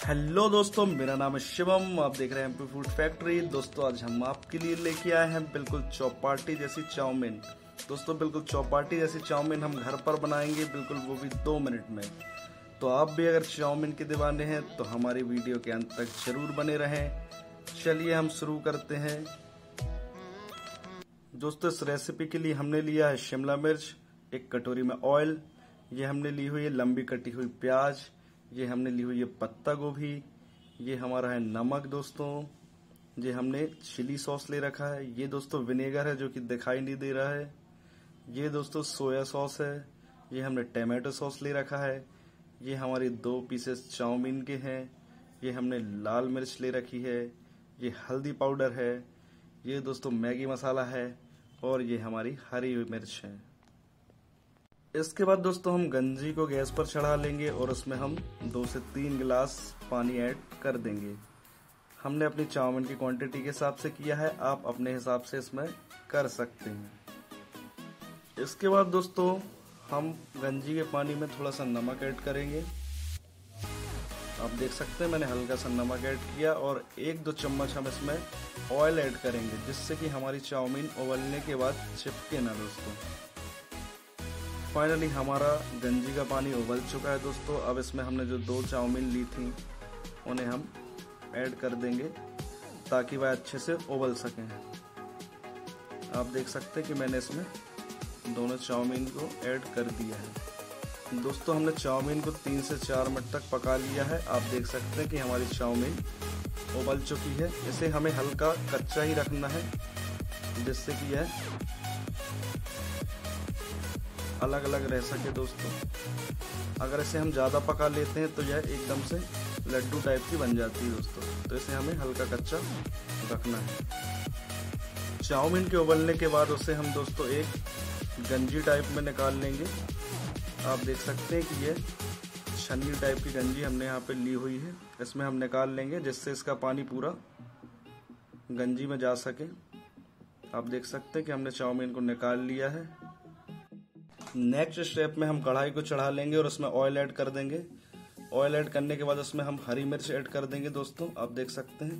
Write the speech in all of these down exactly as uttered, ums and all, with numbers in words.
Hello दोस्तों, मेरा नाम है शिवम। आप देख रहे हैं एमपी फूड फैक्ट्री। दोस्तों आज हम आपके लिए लेके आए हैं बिल्कुल चौपाटी जैसी चाउमीन। दोस्तों बिल्कुल चौपाटी जैसी चाउमीन हम घर पर बनाएंगे, बिल्कुल वो भी दो मिनट में। तो आप भी अगर चाउमीन के दीवाने हैं तो हमारी वीडियो के अंत तक जरूर बने रहें। चलिए हम शुरू करते हैं। दोस्तों इस रेसिपी के लिए हमने लिया है शिमला मिर्च, एक कटोरी में ऑयल, ये हमने ली हुई है लंबी कटी हुई प्याज, ये हमने ली हुई है पत्ता गोभी, ये हमारा है नमक दोस्तों, ये हमने चिली सॉस ले रखा है, ये दोस्तों विनेगर है जो कि दिखाई नहीं दे रहा है, ये दोस्तों सोया सॉस है, ये हमने टमाटो सॉस ले रखा है, ये हमारी दो पीसेस चाउमीन के हैं, ये हमने लाल मिर्च ले रखी है, ये हल्दी पाउडर है, ये दोस्तों मैगी मसाला है और ये हमारी हरी मिर्च है। इसके बाद दोस्तों हम गंजी को गैस पर चढ़ा लेंगे और उसमें हम दो से तीन गिलास पानी ऐड कर देंगे। हमने अपनी चाउमीन की क्वांटिटी के हिसाब से किया है, आप अपने हिसाब से इसमें कर सकते हैं। इसके बाद दोस्तों हम गंजी के पानी में थोड़ा सा नमक ऐड करेंगे। आप देख सकते हैं मैंने हल्का सा नमक ऐड किया और एक दो चम्मच हम इसमें ऑयल ऐड करेंगे, जिससे कि हमारी चाउमीन उबलने के बाद चिपके ना दोस्तों। फाइनली हमारा गंजी का पानी उबल चुका है दोस्तों। अब इसमें हमने जो दो चाउमीन ली थी उन्हें हम ऐड कर देंगे ताकि वह अच्छे से उबल सकें। आप देख सकते हैं कि मैंने इसमें दोनों चाउमीन को ऐड कर दिया है। दोस्तों हमने चाउमीन को तीन से चार मिनट तक पका लिया है। आप देख सकते हैं कि हमारी चाउमीन उबल चुकी है। इसे हमें हल्का कच्चा ही रखना है, जिससे कि यह अलग अलग रह सके दोस्तों। अगर इसे हम ज़्यादा पका लेते हैं तो यह एकदम से लड्डू टाइप की बन जाती है दोस्तों, तो इसे हमें हल्का कच्चा रखना है। चाउमीन के उबलने के बाद उसे हम दोस्तों एक गंजी टाइप में निकाल लेंगे। आप देख सकते हैं कि यह छन्नी टाइप की गंजी हमने यहाँ पे ली हुई है, इसमें हम निकाल लेंगे जिससे इसका पानी पूरा गंजी में जा सके। आप देख सकते हैं कि हमने चाउमीन को निकाल लिया है। नेक्स्ट स्टेप में हम कढ़ाई को चढ़ा लेंगे और उसमें ऑयल ऐड कर देंगे। ऑयल ऐड करने के बाद उसमें हम हरी मिर्च ऐड कर देंगे दोस्तों। आप देख सकते हैं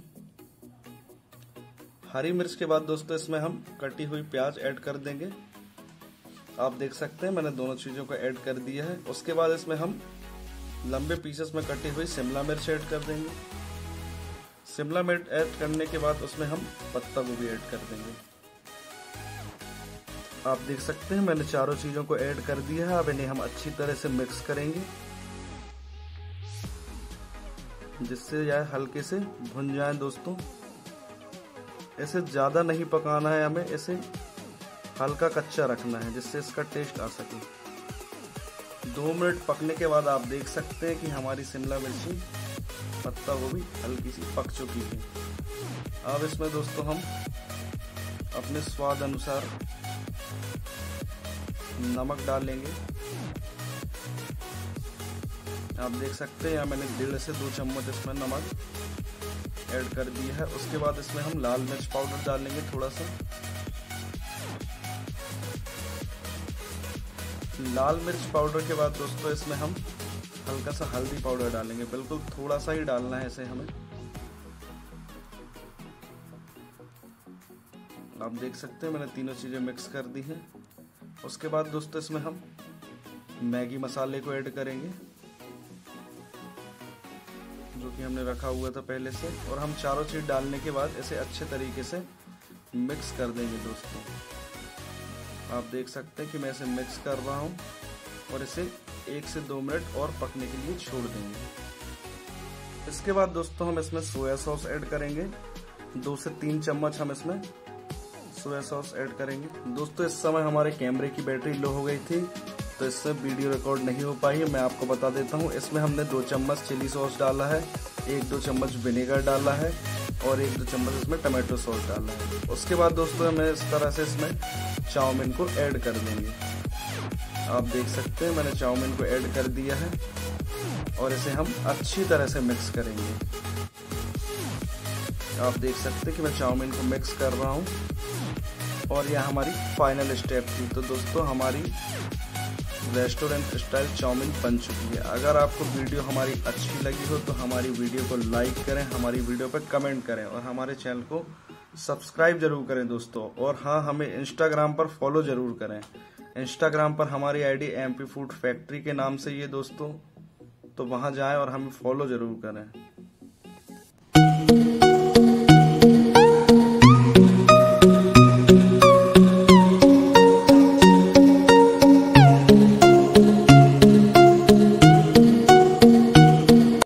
हरी मिर्च के बाद दोस्तों इसमें हम कटी हुई प्याज ऐड कर देंगे। आप देख सकते हैं मैंने दोनों चीजों को ऐड कर दिया है। उसके बाद इसमें हम लंबे पीसेस में कटी हुई शिमला मिर्च ऐड कर देंगे। शिमला मिर्च ऐड करने के बाद उसमें हम पत्ता गोभी ऐड कर देंगे। आप देख सकते हैं मैंने चारों चीजों को ऐड कर दिया है। अब इन्हें हम अच्छी तरह से मिक्स करेंगे, जिससे यह हल्के से भुन जाए दोस्तों। इसे ज्यादा नहीं पकाना है, हमें इसे हल्का कच्चा रखना है, जिससे इसका टेस्ट आ सके। दो मिनट पकने के बाद आप देख सकते हैं कि हमारी शिमला मिर्ची पत्ता वो भी हल्की सी पक चुकी है। अब इसमें दोस्तों हम अपने स्वाद अनुसार नमक डालेंगे। आप देख सकते हैं यहाँ मैंने डेढ़ से दो चम्मच इसमें नमक ऐड कर दिया है। उसके बाद इसमें हम लाल मिर्च पाउडर डालेंगे थोड़ा सा। लाल मिर्च पाउडर के बाद दोस्तों इसमें हम हल्का सा हल्दी पाउडर डालेंगे, बिल्कुल थोड़ा सा ही डालना है इसे हमें। आप देख सकते हैं मैंने तीनों चीजें मिक्स कर दी हैं। उसके बाद दोस्तों इसमें हम मैगी मसाले को ऐड करेंगे, जो कि हमने रखा हुआ था पहले से, और हम चारों चीज डालने के बाद इसे अच्छे तरीके से मिक्स कर देंगे दोस्तों। आप देख सकते हैं कि मैं इसे मिक्स कर रहा हूं और इसे एक से दो मिनट और पकने के लिए छोड़ देंगे। इसके बाद दोस्तों हम इसमें सोया सॉस ऐड करेंगे। दो से तीन चम्मच हम इसमें सोया सॉस ऐड करेंगे। दोस्तों इस समय हमारे कैमरे की बैटरी लो हो गई थी, तो इससे वीडियो रिकॉर्ड नहीं हो पाई है। मैं आपको बता देता हूँ, इसमें हमने दो चम्मच चिली सॉस डाला है, एक दो चम्मच विनेगर डाला है और एक दो चम्मच इसमें टमाटो सॉस डाला है। उसके बाद दोस्तों हमें इस तरह से इसमें चाउमीन को ऐड कर देंगे। आप देख सकते हैं मैंने चाउमीन को ऐड कर दिया है और इसे हम अच्छी तरह से मिक्स करेंगे। आप देख सकते हैं कि मैं चाउमीन को मिक्स कर रहा हूँ और यह हमारी फाइनल स्टेप थी। तो दोस्तों हमारी रेस्टोरेंट स्टाइल चाउमीन बन चुकी है। अगर आपको वीडियो हमारी अच्छी लगी हो तो हमारी वीडियो को लाइक करें, हमारी वीडियो पर कमेंट करें और हमारे चैनल को सब्सक्राइब जरूर करें दोस्तों। और हाँ, हमें इंस्टाग्राम पर फॉलो जरूर करें। इंस्टाग्राम पर हमारी आईडी एमपी फूड फैक्ट्री के नाम से ये दोस्तों, तो वहां जाएं और हमें फॉलो जरूर करें।